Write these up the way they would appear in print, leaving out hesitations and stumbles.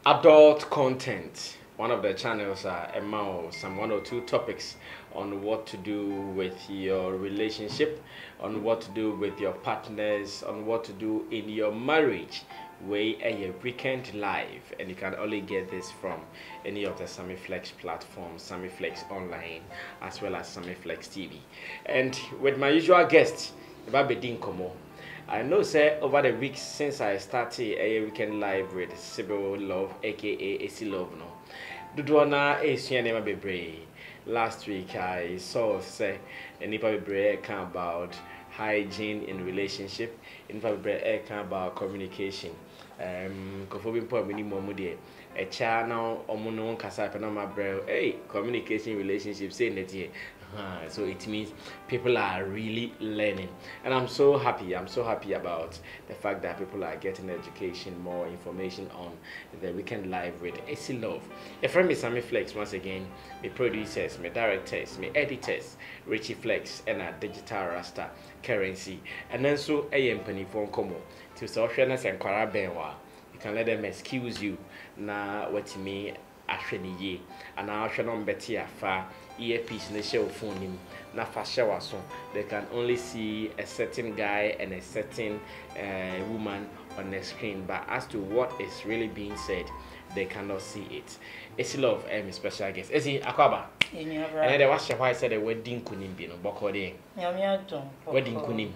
adult content. One of the channels are some 1 or 2 topics on what to do with your relationship, on what to do with your partners, on what to do in your marriage. Way a weekend live, and you can only get this from any of the Samiflex platforms, Samiflex online, as well as Samiflex TV. And with my usual guest, Babedin Komo. I know, sir, over the weeks since I started a weekend live with Sibyl Love, aka AC Love, no. Dudwana is your name Bebre. Last week I saw say Nipa Bebre about hygiene in relationship, in fact about communication. Kofobin po minimum a channel omuno kasa penoma bro. Hey, communication relationship saying that here. So it means people are really learning, and I'm so happy about the fact that people are getting education, more information on the weekend live with AC Love. A friend is Sammy Flex once again, my producers, my directors, my editors, Richie Flex, and a digital rasta currency, and then so AM penny phone como to socialness and Kwarabenwa. You can let them excuse you na what me ashweni ye, and I shall not bet ya far. Earpiece in the show phone him na fashion so they can only see a certain guy and a certain woman on the screen, but as to what is really being said they cannot see it. AC Love special guest Esi Akwaba and then was why I said the wedding kunim bi no boko de wedding kunim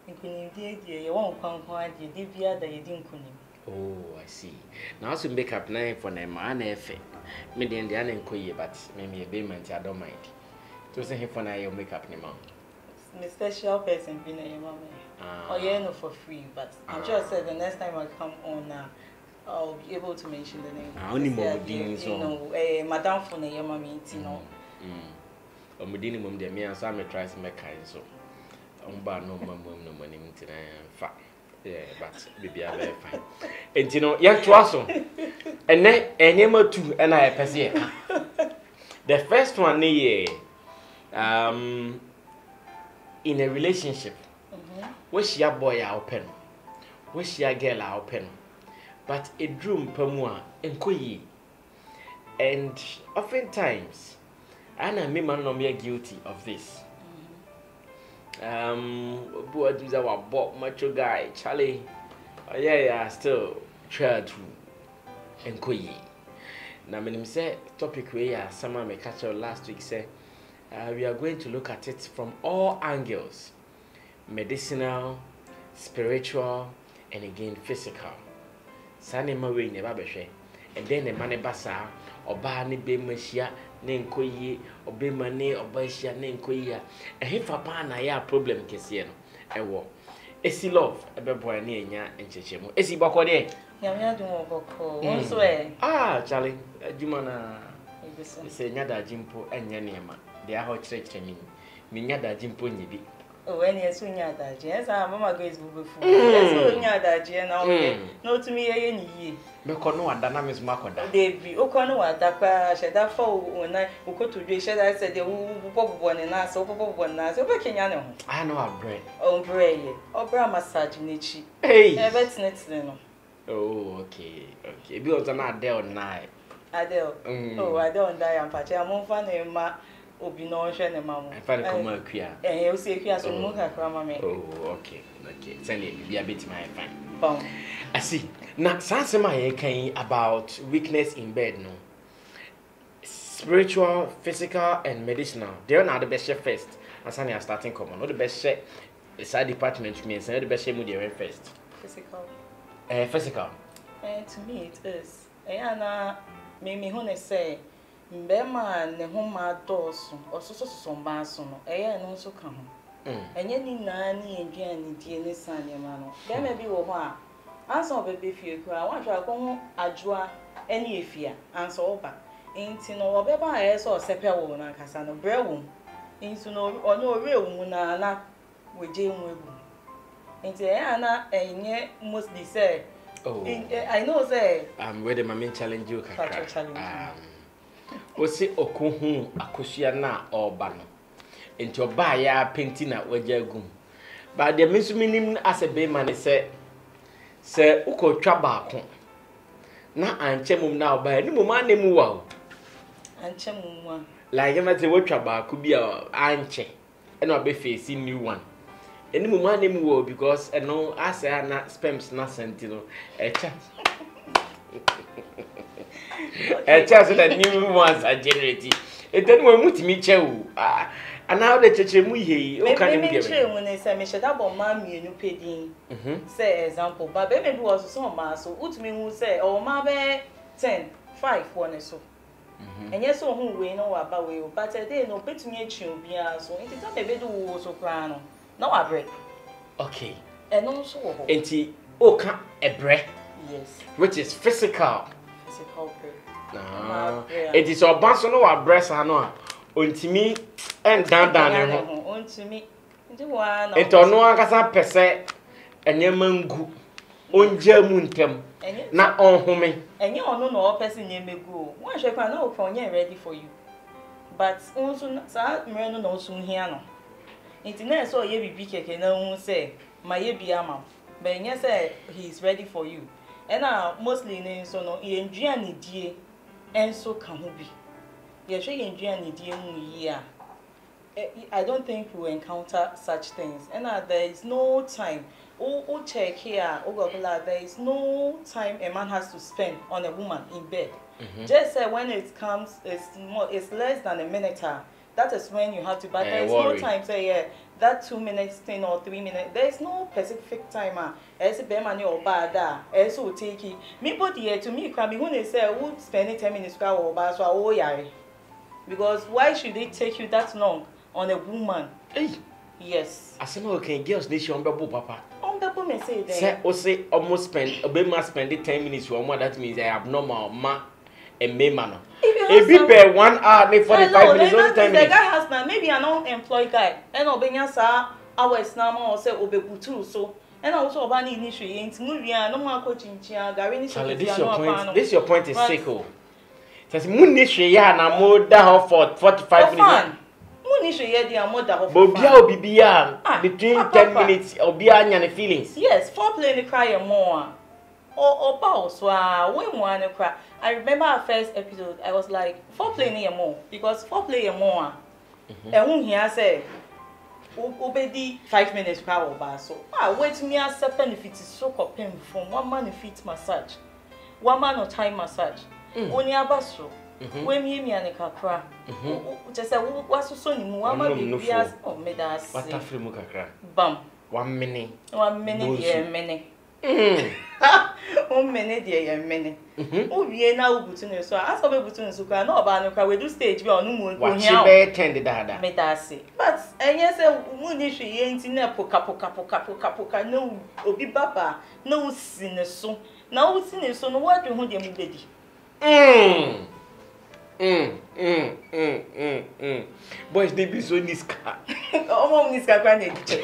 you won't come the via the wedding kunim. Oh, I see. Now to make up name for them man efe. Me the Indian enkoye, but maybe a payment I don't mind. To say him for now you make up name. My special person being a mama. Oh yeah, no for free, but I'm just said the next time I come on I'll be able to mention the name. Only more so. Madam for the mama you know. Omudini mum de me and so I try to make kind so. Umba no mum no money in fact. Yeah, but baby, I'm very fine. And you know, young Twasso, and then a number 2, and I pass here. The first one, in a relationship, wish your boy our pen, wish your girl our pen, but a drum per moi and koyi. And oftentimes, Anna me man no me guilty of this. What is our Bob macho guy, Charlie? Oh, yeah, still try to enquire. Now, when say topic where someone may catch up last week, say we are going to look at it from all angles: medicinal, spiritual, and again physical. Sane mawe ne babehwe, and then the money basa oba ne be machia. Nenkoye obemane obashia nenkoye ehefa pa na ya problem kese no ewo AC Love ebeboy na enya enchechemu AC boko de ya dum boko wonso Charlie adwuma na ese nya da jimpo enya nema de aho kirekire mi nya da jimpo nyibi when you swing at that, yes, Mama Grace will be full. Yes, swing at that, no to me, ye. Because no one dynamics Macoda. They be Okono at that shed that fall when I go to the shed. I said, the pop one and us, over one us, over Kenyano. I know our bread. Oh, bread, or bra massage nichi. Hey, that's next. Oh, okay. Be on that day or night. Adele. Oh, I don't die. I'm patching. I'm on fun ma. Obi no hwe ne mamu. I find come akua. You see akua so mu kakra ma me. Oh, okay. Send it be a bit my fine. Bon. I see. Now sanse ma ye kan about weakness in bed no. Spiritual, physical and medicinal. They are not the best chef first. And Sunny are starting common. Not the best chef. Side department means the best chef with the first. Physical. Physical. To me it is. Ana me who say Mbema ne homa doso ososo somba so no no so ka ho enye ni na ni eduan die ne sane ma no bema bi wo ho a anso obebe fie kura wan hwa ko ho adwoa ene efia anso oba enti no obeba a so sepe wo na kasa no bre wo enti no ono ore wo na weje nwe bu enti na enye mostly say I know say where the main challenge you kakra Osi okuhu akosua na oba no enti oba ya penti na waja gum ba de minim as a be man say ukotwa baako na anche mum na oba ni mum anemu wa anche mum like you must watch ba ku bi anche e na be face new one eni mum anemu wa because no asa na sperms na sentino echa echa so that new ones are generating e then we mutimi chewu and now the church mu ihe o kan be me mu ne say me sheda bo ma mienu pedin say example but be me was so ma so utimi hu say o ma be 10 5 one so enye so hu we no wa ba we o but dey no betumi achi obi a so enti ta be do wo so kra no na wa break okay eno so wo enti o kan ebre yes which is physical break it is oba so no wa breast ano a ontimi en dan ne ho ontimi ndi wa na enti ono akasa pese enyema ngu onja mu ntem na onhome enye ono no pese nyemegu won hwe kwa na o onye ready for you but onso sa mre no no so hia no enti na so ye bibi keke na hu say ma ye bia ma but enye say he is ready for you and mostly ne so no ye ndua ne die enso ka ho bi ye hwe ye ndua ne die mu yi a I don't think we will encounter such things and there is no time check here there is no time a man has to spend on a woman in bed. Just say when it comes it's less than a minute that is when you have to but there is no time say that 2 minutes thing or 3 minutes there is no specific timer as be man or bad as will take it me body here to me can be when they say who spend 10 minutes or bad so oh yeah because why should it take you that long on a woman? Hey. Yes. Asema okay girls nation on bebo papa. On bebo me say there. Say o say almost spend spend 10 minutes or more that means I abnormal ma and me man. If be per 1 hour maybe 45 minutes only 10 minutes. The guy has now maybe an unemployed guy and obenya sa hours na ma or say obebutu so and also oba ni initially enti mu wi an no ma ko chinchia gari ni so this your point is sick oh. Says mu ni hwe ya na mo da ho for 45 minutes. Money should hear the mother of Bobia between 10 minutes Obia nya feelings. Yes, foreplay the cry more. Or boss when one cry. I remember our first episode, I was like, foreplay near more because foreplay more. And when he say obedi 5 minutes cry or so. Wait me as a benefit is so pain from 1 man feet massage, 1 man or time massage. Only abaso. When me and kakra just say what so ni mu ama be as o me da as what afre mu kakra bam 1 minute ye minute o minute ye minute o wie na obutu ne so as o be butu ne so kwa na oba ne kwa we do stage be onu mu ko hia be tend dada me da as but enye say mu ni hwe ye nti na poka no obi baba no si ne so na o si ne so no what do hu de mu bedi Boys, they be so niska. Oh, niska kwa neche.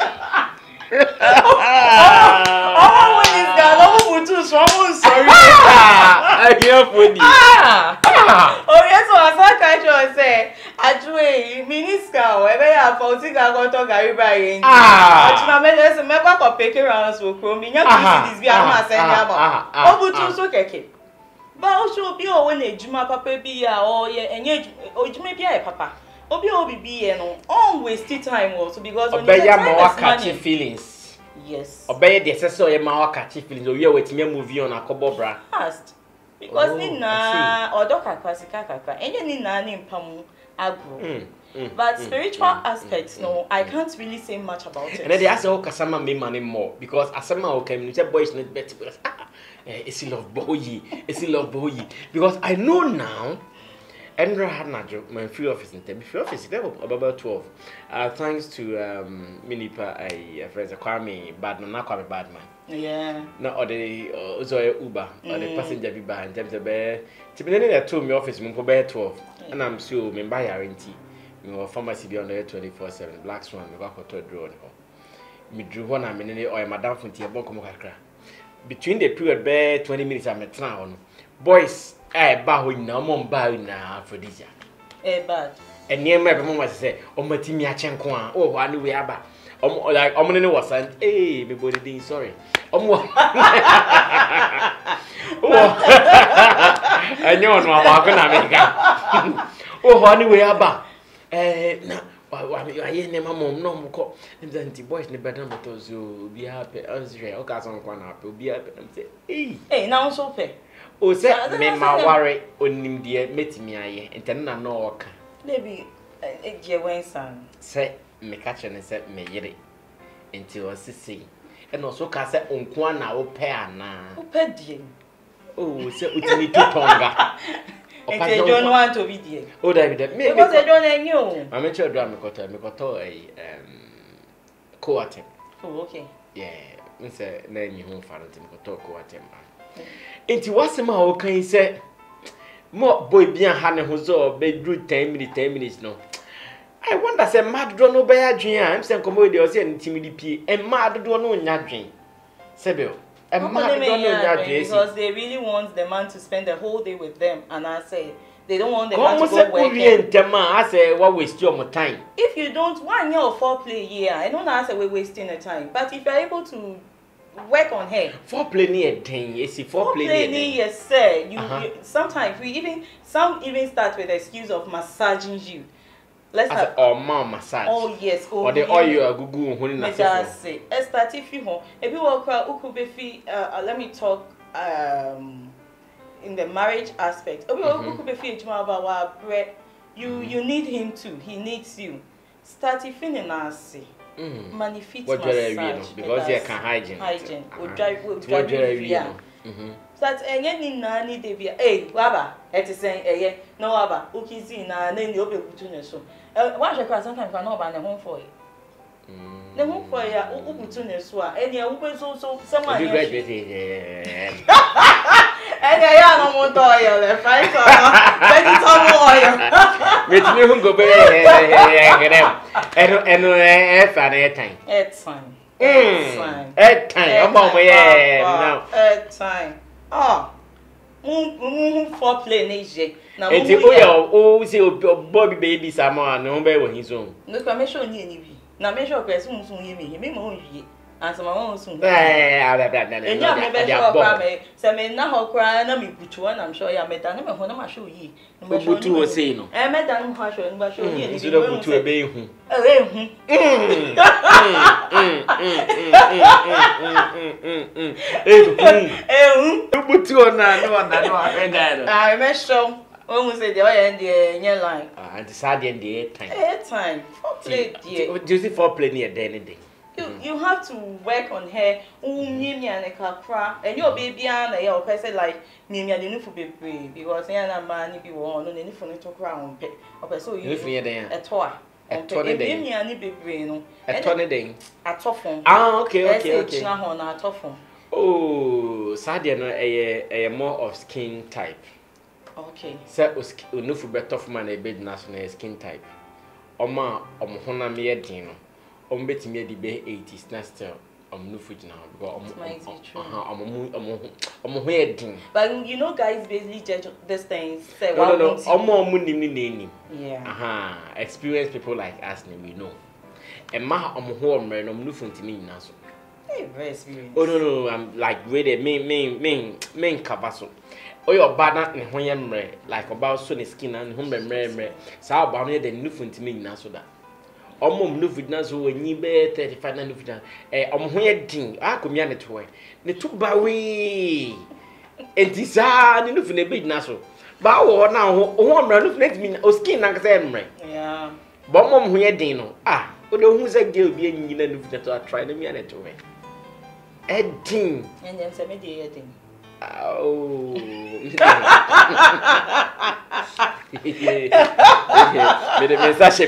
Oh, niska. No, mutu so I'm sorry. I hear for this. Oh, yes, so asa ka say, ajue miniska o ebe ya fauti ka go to gari ba yin. Atuna me just me kwa ko peke round so kro mi nya to this bi am asend ya ba. Obutu so keke. But also be o when ejuma papa bi ya o ye enye ejuma bi ya papa obi bi ye no always waste time also because when you catch feelings. Yes. Obey the assessor ye ma catch feelings o ye wetime movie on akobo bra past because ni na odoka kwasika kaka enye ni na ni mpamu agro. But spiritual aspects no I can't really say much about it. And then they ask how kasama me money more because asama o community boys not better because it's love boy because I know now Andrew had my free office in Tembi free office there about 12 thanks to Minipa friends Kwame Badman na Kwame Badman na or the Uber or the passenger be by in terms of tibene na to me office mo be 12 and I'm so me buy guarantee me pharmacy be on there 24/7 Black Swan me go to draw on me drew one na me or madam funti e bon komo kakra between the period be 20 minutes I'm at on boys ba ho nyina mo mba na aphrodisia bad enie me be mo say o matimi a chenko a o ho anu we aba like omne no was and me body din sorry enyo no amako na meka anyway aba na aye ne mamom no mko nti boys ne bedan motos obi happy answer o ka son kwa na happy obi happy say na won so pe o say me ma ware onim de metimi aye enten na no oka maybe je wensan say me catch ne say me yire enti o sisi e no so ka say onko na wo pe ana wo pe die say utimi tutonga enti you don't want to be there David me because you don't know I'm a child me koto co-atem okay yeah me say na nyi ho fa ntem koto co-atem enti wasema o kan say mo boy bia ha ne ho zo be dru 10 minutes no I wonder say mad do no be adwen am say komo dey o say ntimidi pie e mad do no nya adwen sebel because they really want the man to spend the whole day with them, and I say they don't want the man to go work. I say what waste your time. If you don't 1 year or 4 play year, I don't know. I say we're wasting the time. But if you're able to work on her, 4 play near 10, you see 4 play near. Yes, sir. You sometimes some even start with the excuse of massaging you. Let's have mom massage. Oh yes, or the oil gugu honi na say. Start if you home. If you walk uku befi let me talk in the marriage aspect. If you uku befi ejuma ba wa bre, you need him too. He needs you. Start if in na say. Manifest massage because he can hygiene. We drive Start ni na ni dey bia waba eti sen no waba ukizi na ni obebutu ne so one shekwa sometimes na oba ne home for you ne home for ya ubutu ne so a eni ube so someone you graduate ya no mo to oil le fight on better to oil met me hu go be eno fa na time time omo mo ye now time for play neje na mo enti o say Bobby baby sama no be wo hin so no ka me show ni eni bi na me show person so ye me mo wie ansa ma won so enya me be show kwa me se me na ho kwa na me butu na am sure ya me da na me ho na ma show yi no me butu o say no me da no ha show ni ba show yi ni so da butu e be hu butu ona no me show when we say the way in the line and the sad in the time for play dear do you see for play near anything you have to work on her and your baby and your person like me the new for baby because na man be won no ni for to cry on pe so you a toy me ani baby no a turn den atofon okay na ho na atofon oh sad no a more of skin type. Okay. So unufu better for man a bit national skin type. Oma hona me din no. Betimi di be 80s na still nufu now because din. But you know guys basically judge these things say no omo nim ni yeah. Experienced people like us we know. And ma ho omre no nufu ntimi nyina so. Hey, very experienced. Oh no, I'm like really main cover so. Oh your bad ne ho yemre like about so ne skin and ho memre sa ba no de nufu ntimi nyina so da. Omom nufu na so onyi be 35 na nufu na omo ho ye din akomia ne to ne to ba we entisa ne nufu ne be na so ba wo na ho mra nufu ne timi o skin na ka se mre yeah ba omom ho ye din no o de hu se ge obi enyi na nufu ne to try na mi ne to we edin and se me de edin oh Mede mensagem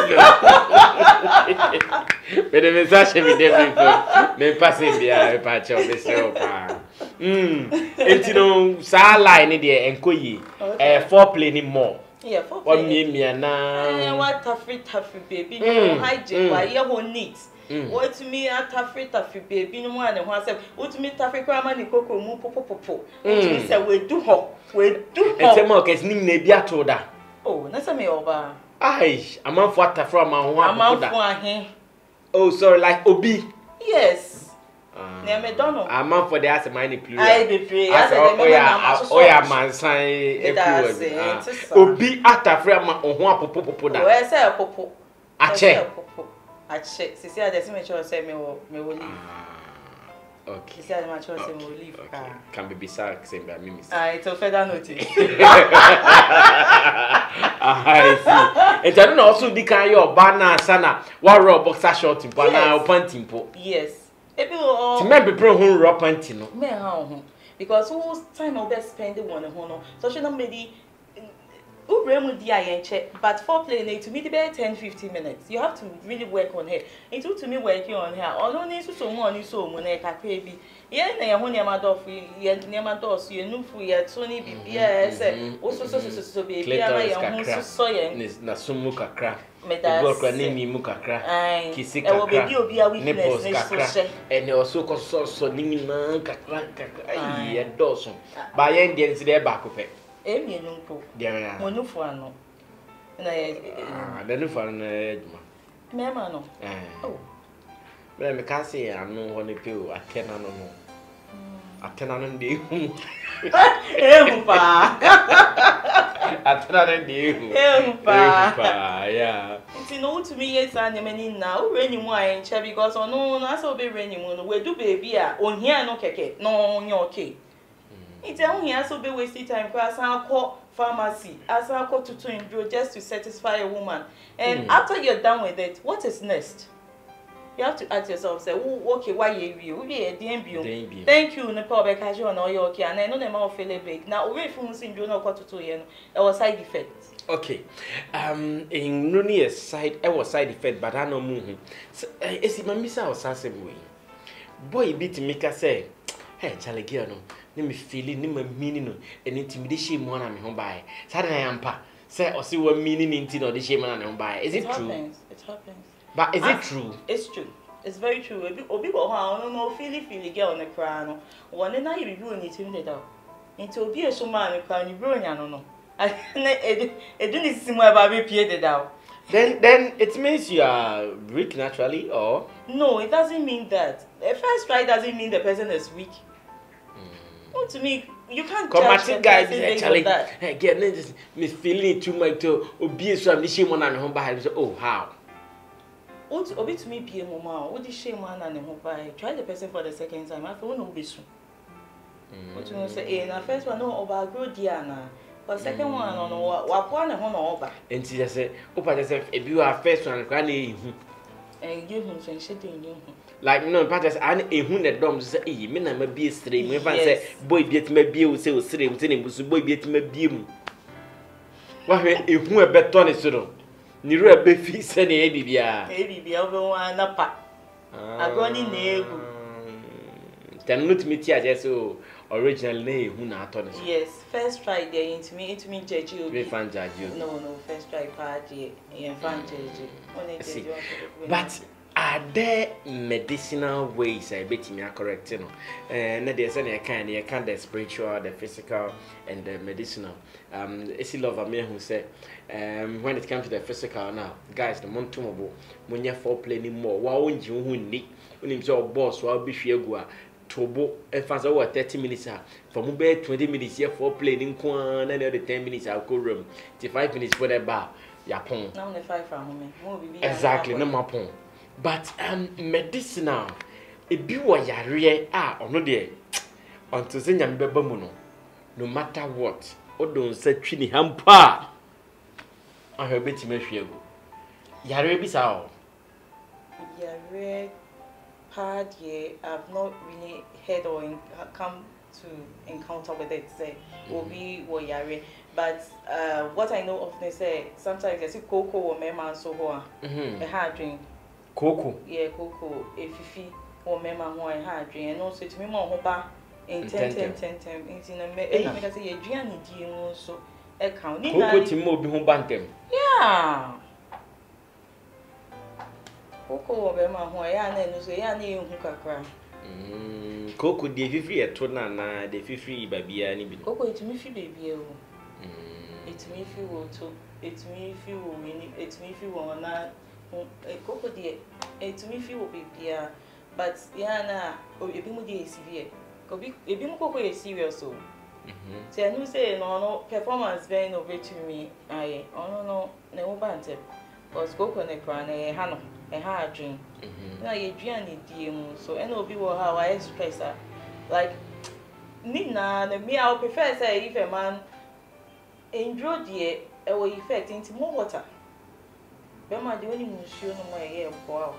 me deve me passei bia pa cha obeseo pa enti no sa line dey enkoyi foreplay ni more yeah foreplay me na what taffy baby no hygiene why you ho neat what to me taffy baby no one ho asem what to me taffy kwa ma ni koko mu popopopo what to me say we do ho enti mo kes ni na bi atoda oh na say me oba ai amanfo atafra ma ho apoda amanfo ahe Oh, sorry, like Obi. Yes. Near McDonald. I'm out for the answer, my plural. I be free. Oh, yeah, man, sign Obi at a friend on one popo. Where say a popo? Ache. Ache. See, I just make sure say me will leave. Okay. See, I make sure say me will leave. Can be beside same by me. It's a further notice. I see. And I don't also the kind of banana sana. What raw boxer short in banana or panting po. Yes. If you all. To maybe pro who raw panting. Me how? Because whose time I'll be spending one on so she not maybe. But for playing to me the 10-15 minutes. You have to really work on her. It took to me working on her. Although needs to so money so moneka baby. Yeah, na ho near my dog near my doors, you know for your Tony yes. Also so baby I so na sumu kakra. Go name mu kakra. Kisi kakra. Baby obi a weakness kakra. And also so nimi na kakra. Ai doso. Ba yen dey nsi back up. Emi enumpo. Dia mo nufu ano. Na da nufu ano ejuma. Mema no. Oh. Me ka say anu ho ne pe o atena no no. Atena no dey hu. Pa. Atena no dey hu. Pa. Yeah. Nti no to me yes an many na o reni mu ayen che because ono na so be reni mu no we do baby a ohia no keke no nya okay. It's a here so be wasting time because I call pharmacy, as I call to endure just to satisfy a woman. And after you're done with it, what is next? You have to ask yourself, say, oh, okay, why you be thank you, Nepal because you know you're okay, and I know them all feel big. Now, away from seeing you know what to do, it was side effects. Okay, in Nuni a side, I was side effect, but I know moving. Is it my miss our sassy way? Boy, beat me, say, hey, Charlie Giano. Me feeling me meaning and intimidation one am home by. Saturday I am pa. Say or see what meaning into the shame and home by. Is it true? It happens. But is it true? It's true. It's very true. Obi go ha no feely girl on the crown. One na you do intimidated out. Into obi a so man the crown you bro nya no. I don't see more about be paid out. Then it means you are weak naturally or no, it doesn't mean that. The first try doesn't mean the person is weak. To me, you can't judge guys actually get me feeling too much to obi so am shame on home by oh how obi to me be mama what the shame on home by try the person for the second time after no be so what you say na first one no oba grow dia na but second one no wa po na ho no oba enti just say opa just say e bi wa first one kwa na ehu and you him say shit in you like no patters and ehun the dom say eh me na ma bie stre me fan say boy bie ma bie o say o stre mte ne busu boy bie ma bie mu wa hwe ehun e beto ne so no ni ru e be fi se na e bibia obe wa na pa agoni na egu then not me tia just so original na ehun na ato ne so yes first try there into me judge you be fan judge you no first try party and fan judge but are there medicinal ways I bet me are correct, you know? And there's any kind, you can the spiritual, the physical, and the medicinal. It's a lot of me who say, when it comes to the physical now, guys, the montumable, when you're for playing more, why won't you need when it's your boss, while be sure Tobo, and fast over 30 minutes for mobile 20 minutes here for playing one and the 10 minutes I'll go room, 5 minutes for the bar, yapon. Now the 5 from home, exactly, no more pon. But medicinal e bi wo yare ono de onto se nyame beba mu no matter what odon sa twi ni hampa ahwe beti mahwiago yare bi sa o yare hard ye I've not really heard or come to encounter with it say obi wo yare but what I know of they say sometimes they say cocoa or mema so ho a hard drink Coco. Yeah, cocoa. If or mema ho I had drink and also to me more hoba in 10 in a make say Adrian di so e count ni cocoa ti mo bi ho bantem. Yeah. Cocoa mema ho ya na no so ya na ehu kakra. Cocoa de fifi e to na de fifi babia ni bi. Cocoa it me fi baby o. It me fi wo to it me fi wo ni it me fi wo na koko de to me feel baby but yana ebi mu dey severe obi ebi mu koko is serious so so I know say no performance very no to me aye no na wo bante because koko ne kra na ha no ha adwen na ye dua ne die mu so and obi wo ha wa stress like Nina me I would prefer say if a man enjoy the effect into more water. Bema the only museum no more here wow.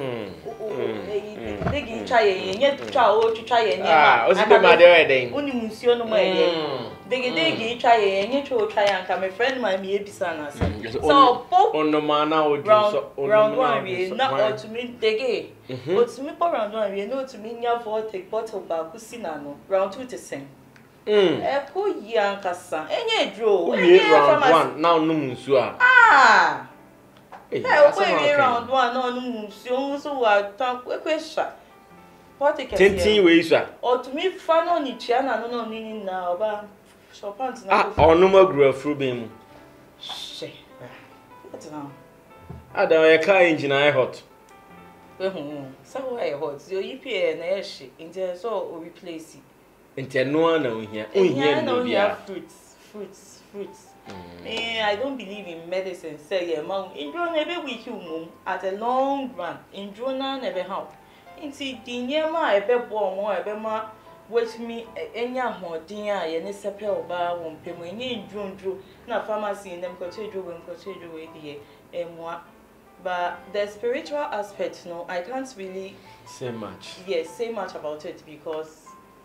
They try yet try o try o si be ma de eden. Only museum no more here. They try yet try and come my friend my me ebisa na say. So on no man na o round one we na or to me dege. But to me round one we no to me nya for take bottle back si na no. Round 2 to sing. Ko yi ankasa. Enye dro. Round 1 now no munsu a. Hey, we round 1 no munsu so wa tan kwesha. What take Tintin we so. Or to me fa no ni tia na no ni na oba shopant na. Onu magru afru be mu. She. What now? Adam e car engine I hot. So why hot? Your EPA na yeshi inte so o replace. Inte no na ohia no bia. Fruits. I don't believe in medicine. Say yeah, man. Indro never weak you at a long run. Indro na never help. Inti dinyama ebe bo mo ebe ma wait me enya hodin a ye ne sepe oba won pemu enye ndrundru na pharmacy in them kotejo we die emwa. But the spiritual aspect, no, I can't really say much. Yes, say much about it because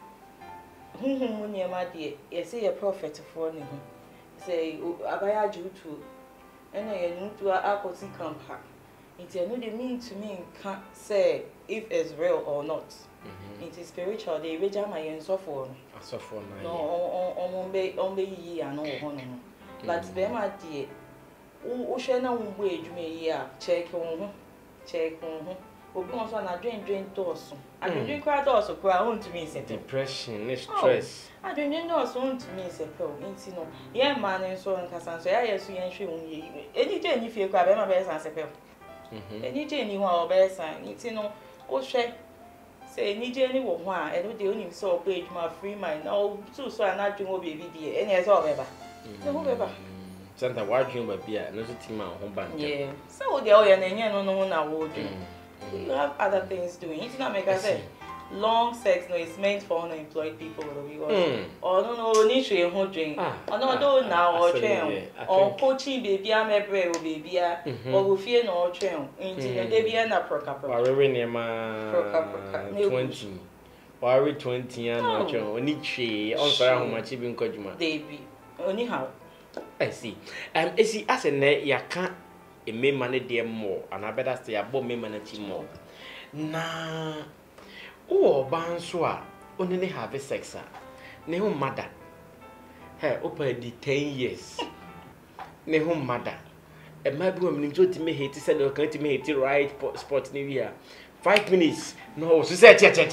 you say a prophet for him. Say abaya jutu and I knew to akosi kampa. It no they mean to me can't say if it's real or not. It is spiritual. They reja my for no on be ye and no honor. But be my dear. O shena wo edwuma ya check on obi won so na dwen doors adwen kwa doors kwa won to me say depression stress adwen doors won to me say pe o nti no ye man so nkasa so ya yeso yen hwe won ye eni je ni fie kwa be ma be san se pe eni je ni ho a be san nti no o hwe say eni je ni wo ho a eno de onim so o edwuma free mind na o tu so na adwen o be bi de eni e so o be ba ne ho be ba Santa watching by beer, no team home band. Yeah. So the oil and no na wood. You have other things doing. It's not make I say long sex no is meant for unemployed people or no need to hold drink. Or no now or train or coaching baby am ebre o baby or go fear no train. Into the baby na proka. Or near my 20. Or 20 and no train. Only she on fire how much even kojuma. Baby. Anyhow. I see. See, as a net, ya can't a me money dear more, and I better say about me money more. Nah, oh, Banswa, only have a sexa. No mother. Her open the 10 years. No mother. And my woman enjoyed to me hate to send or come to me to right spot New Year. 5 minutes. No, she said, and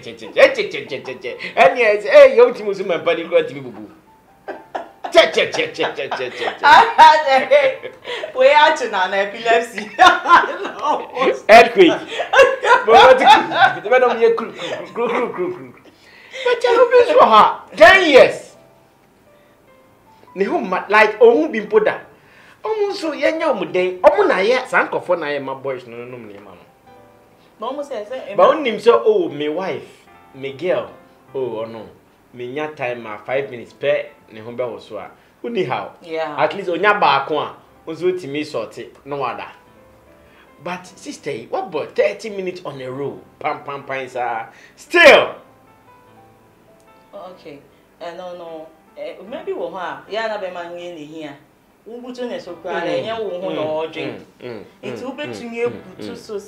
yes, hey, young Timothy, my body got to be boo. We are to an epilepsy. Earthquake. The man of your crew. But you for her 10 years. Like, oh, been put that. Almost so young, day. Omuna yet, Sanko for my boys, no, mamma. Almost says, but him so, oh, my wife, Miguel. Oh, no. Me nya time 5 minutes per ne ho be wo so a uni how at least onya ba ko a onzo timi sort no wada but sister what about 30 minutes on a row pam sir still okay no maybe wo ha ya na be man ye ne hia ubutu ne so kra na enya wo ho no odwen nti ubetumi ebutu so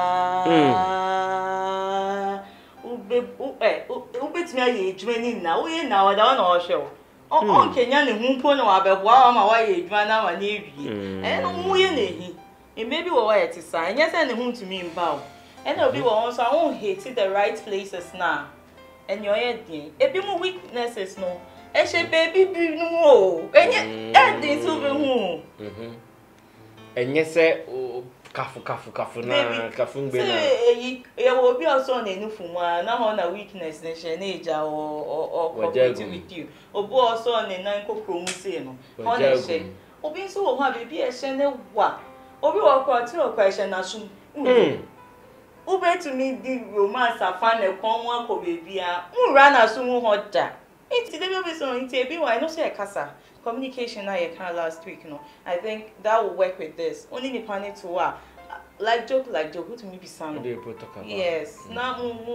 sa ubetumi aye edwuma ni na wo ye na wada na o hwe o kenya ne humpo na wa beboa ma wa ye edwuma na ma na ewie no mu ye na hi maybe wo wa ye ti sa enya se ne huntumi mba o ena obi wo so won hate the right places na enyo ye din ebi mu weaknesses no e she baby bi no o enye e din so be hu enye se kafu na kafu ngbe na eyi e wo bi also na enu fumu na ho na weakness na she na eja o cooperate with you obu also na na kokro mu say no ho na she obi nso wo ho a bebi e she ne wa obi wo ko ti o kwa she na sum ube to me di romance afa na kon wa ko bebi a nra na sum ho da iti dey be so iti ebi wa no say kasa communication na you can last week no I think that will work with this only the panic to like joke who to me be sound yes now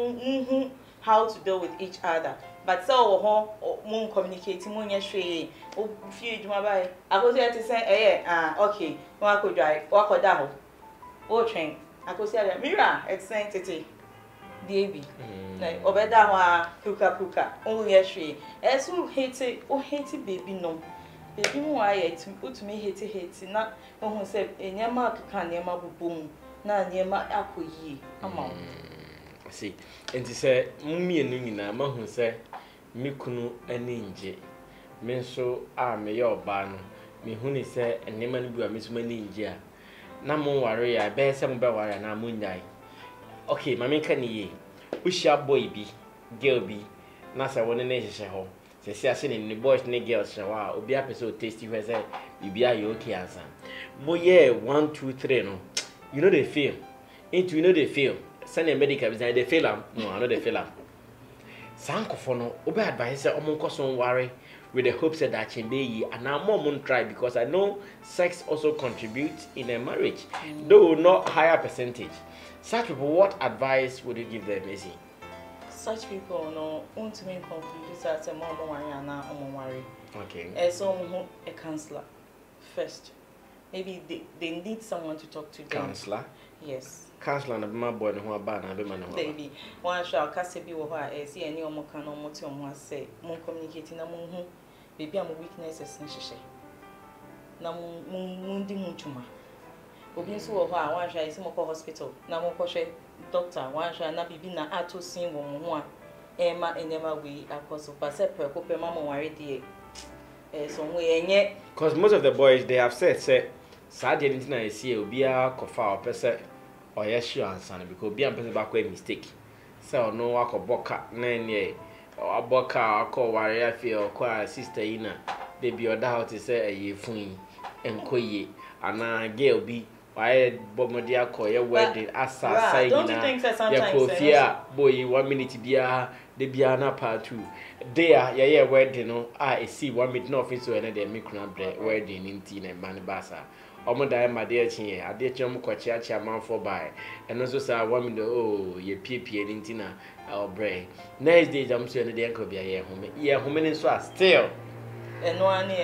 how to deal with each other but so mo communicate mo nya hwe o fie djuma bai akoso ya ti say okay wa ko dwai wa ko da ho o train akoso ya mira explain tete baby like obeda ho puka o nya hwe esu hate baby no baby mu aye utumi hate na ohun se enyama akeka nyama bubum na nyama akoyi ama see enti se mmienu nyina mahun se mikunu ani nje me nso a me ye oba no me huni se enema no bi a mesuma ani nje a na mo ware ya be se mo be ware na mo nyai okay mama nka ni ye ushia boy bi girl bi na se woni na hihye ho se se ase ni boys ni girls wa obi apese o tasty we say bibia ye okay ansa mo ye 1 2 3 no you know they feel into you know they feel send a medical design they feel am no I know they feel am sankofo no obi advice say omonko so worry with the hopes that can be yi and now mom try because I know sex also contributes in a marriage though not higher percentage. Such people, what advice would you give them, Izzy? Such people no want to make confused as a mom and worry. Okay. As a counselor first. Maybe they need someone to talk to them. Counselor? Yes. Counselor na my boy no ho ba na be man ho. Baby, one shall cast be wo ha e see any omo kan omo ti omo say mon communicate na mon hu baby am weaknesses nhihye. Na mon di mu twuma. Obi nso wo ho a one shall isi mo ko hospital na mo ko hwe doctor one shall na bibi na ato sin wo mo ho a ema enema we akoso pa se pre ko pe ma mo ware die. So we enye because most of the boys they have said say sad anything na see obi a kofa opese or yes sure answer because obi am person back a mistake so no akoboka na ne aboka akọ ware afi okọ sister yi na baby oda how to say ayefun enkoye ana girl bi why bomodi akọ ye wedding asa sai na ya kofia boy 1 minute bia de bia na part 2 there ye wedding no I see 1 minute no office so na de mikuna bre wedding nti na man basa omo dai ma de achi ade chom kwachi achi amanfo bai eno so sa 1 minute oh ye piepie nti na bre next day jam so na de enko bia ye home ni so still eno ani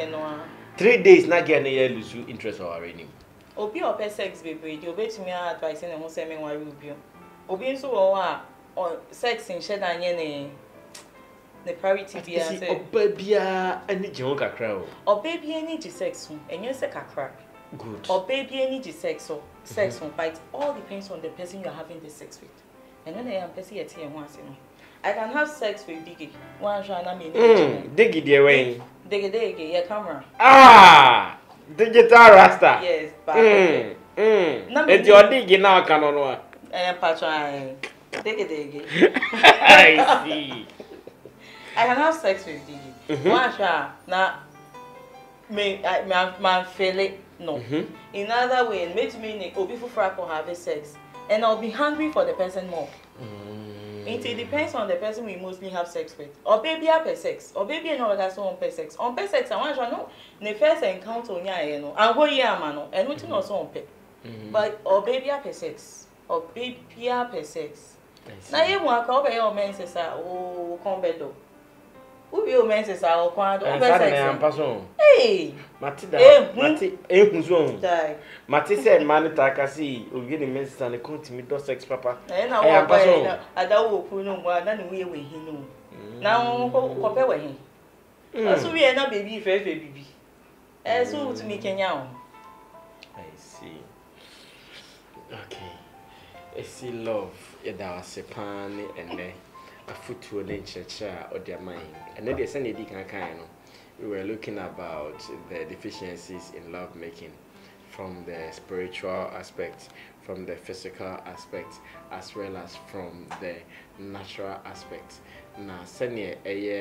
3 days na get na ye lose interest or already obi ope sex baby di obetumi advice na ho se me ware obi obi nso wo a sex in shed anye ne priority bia say oba bia ani je ho kakra o oba bia ani je sex ho enye se kakra good oba bia ani je sex ho sex ho but all depends on the person you are having the sex with and when I am person yet here ho ase no I can have sex with Diggy one shall na me Diggy dey way Diggy your camera digital rasta yes it's your Diggy now can on one patron Diggy I see I can have sex with Diggy one shall na me man feel it no in other way make me obi fufura ko have sex and I'll be hungry for the person more it depends on the person we mostly have sex with or baby have sex or baby no that's on sex I want to know the first encounter nya no and go year man no and wetin also on pe but or baby have sex or baby have sex na ye mu aka obe your men say o kon bedo who be your men say o kon do obe sex hey matida mati ehunzo die mati say man ta kasi obi ni men say na continue do sex papa na wo ba ada wo ku no mo ada ni we hin no na wo ko pe we hin aso we na baby fe bibi so to me Kenya o I see okay I see love da wasepan and afutuo ne nchecha odiamai and then they send it kan no we were looking about the deficiencies in love making from the spiritual aspect, from the physical aspect, as well as from the natural aspect. Na senior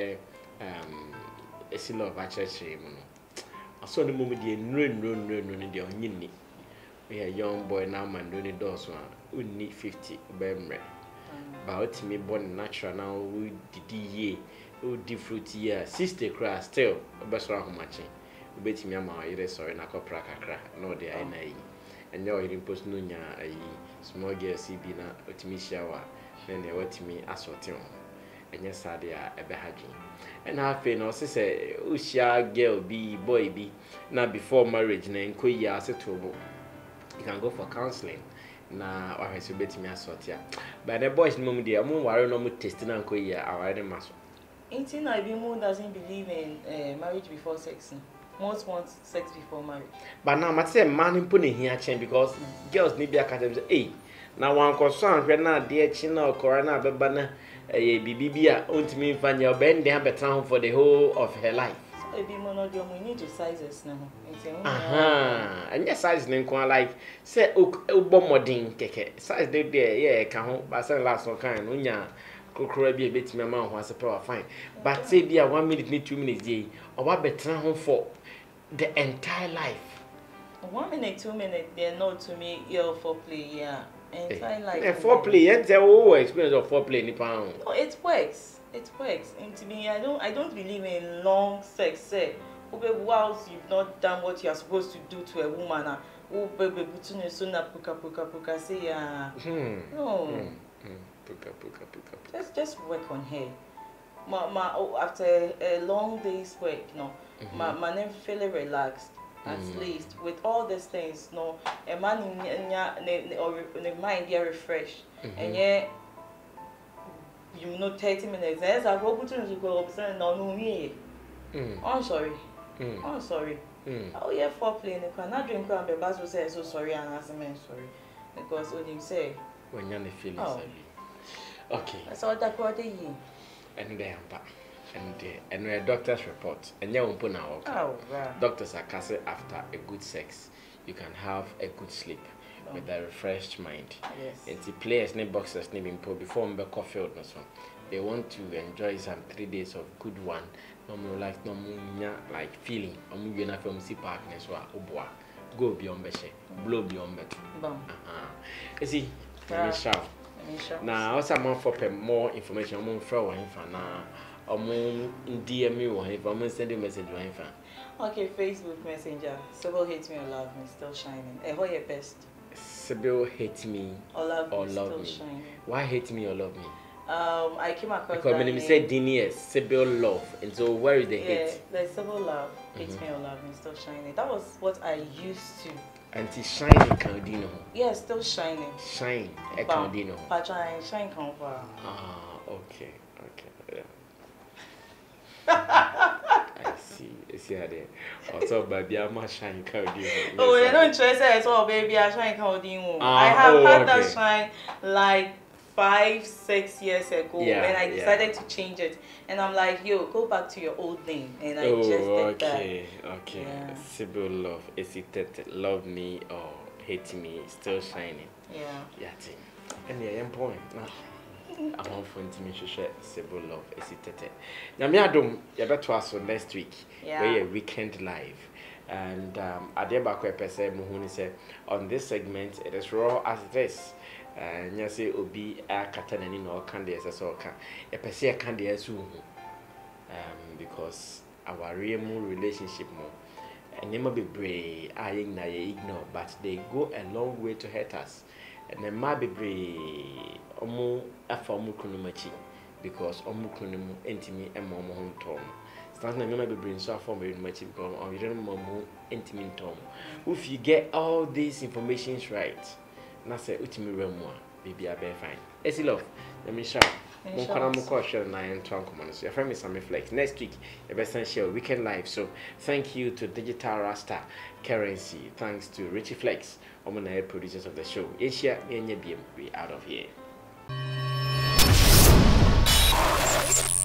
a seal of a church. I saw the moment the no, the onion. We a young boy now, man, doing it does one. We need 50 bemre. But me born natural now, we did ye, we did fruit year, sister cry still, best round matching. We bet me a ma, sorry, na copra crack, no, they are nay. And now it imposed no a small girl CB na Otimishawa, then they went to me as what and yes, I are a behaging. And I feel no say, Usha girl be boy be now before marriage, name Kuya as a trouble. You can go for counseling. Na I should bet me a sort ya. But the boys no media, I'm worried no more testing and Kuya, our other muscle. 18 Ibimo doesn't believe in marriage before sex. Most want sex before marriage. But now, I say, man, putting here change because girls need be a cat. Hey, now one concern when not dear China or Corona, but banner a BBB, won't mean find your bend they have a town for the whole of her life. So, we need to sizes now. And your size name quite like say, Ubomodin keke size they there, yeah, can but some last one kind, unya. Could be a bit my mouth was a power fine. But say, be a 1 minute, need 2 minutes, day, or what better home for the entire life. 1 minute, 2 minutes, they're not to me ill for play, yeah. Entire life. And foreplay, and their whole experience of foreplay in the pound. No, it works. It works. And to me, I don't believe in long sex. Say, whilst you've not done what you are supposed to do to a woman, baby, puka, say, yeah. No. Just work on her. After a long day's work, my name feeling relaxed. At least with all these things, a man in the mind they are refreshed, and yet 30 minutes. There's a go to go upstairs no me. I'm sorry. I'm sorry. Oh yeah, foreplay. And I cannot drink and be bad to say so sorry and ask me sorry because what you say when you're feeling sorry. Okay. That's all that what they and then and a doctor's report and you won't put now. Doctors are casting after a good sex. You can have a good sleep with a refreshed mind. Yes. And the players need boxers need before coffee or so. They want to enjoy some 3 days of good one. No more like feeling. I'm going to from see partners or go beyond better, blow beyond better. You see, now also I'm for more information. I'm for one for now. I'm DM me one if I'm send you a message one for. Okay, Facebook Messenger. Sybil hates me or love me, still shining. Who your best? Sybil hates me or love me, still shining. Why hate me or love me? I came across because when you say Dini, Sybil love, and so where is the hate? Yeah, there's Sybil love, hates me or love me, still shining. That was what I used to. And it's shining, Candino. Yeah, still shining. Shine, Candino. Shine, Conva. Ah, okay. I see how they also baby I'm shine Candino. Oh, they don't trust it, so baby I shine Candino. I have had that shine like 5-6 years ago, and I decided to change it. And I'm like, yo, go back to your old name. And I just did that. Okay. Yeah. Sybil love, is it love me or hate me, still shining? Yeah. And the end point. I'm on for intimate share Sybil love, is it? Now, me adum, you better us next week. We're a weekend live. And Adeba Kwepese Muhuni said, on this segment, it is raw as it is. Nyase obi akata nani no kan dey so kan e pese kan dey asu because our real relationship mo enema bebre ayin na ye ignore but they go a long way to hurt us and the ma bebre omo afa omo kunumachi because omo kunumu entimi emo omo hontom stand na me bebre so afa omo kunumachi because omo yire mo entimi ntom if you get all these informations right na say utimi remwa baby abe fine esi love let me shout mo kana mo ko share na en twan komo so your friend is Sammy Flex next week e be san share weekend live so thank you to Digital Rasta Currency, thanks to Richie Flex omona producers of the show Asia enye biem we out of here.